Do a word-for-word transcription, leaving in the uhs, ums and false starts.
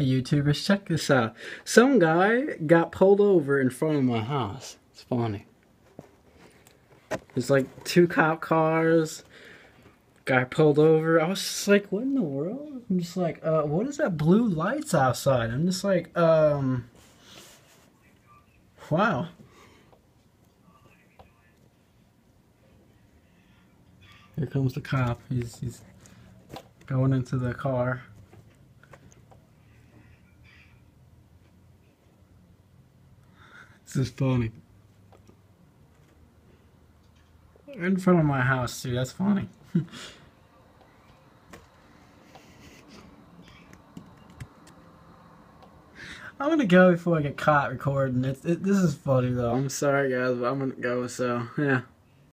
Hey YouTubers, check this out. Some guy got pulled over in front of my house. It's funny. There's like two cop cars. Guy pulled over. I was just like, what in the world? I'm just like, uh, what is that blue lights outside? I'm just like, um, wow. Here comes the cop. He's, he's going into the car. This is funny. In front of my house, too. That's funny. I'm gonna go before I get caught recording. It's, it, this is funny, though. I'm sorry, guys, but I'm gonna go, so, yeah.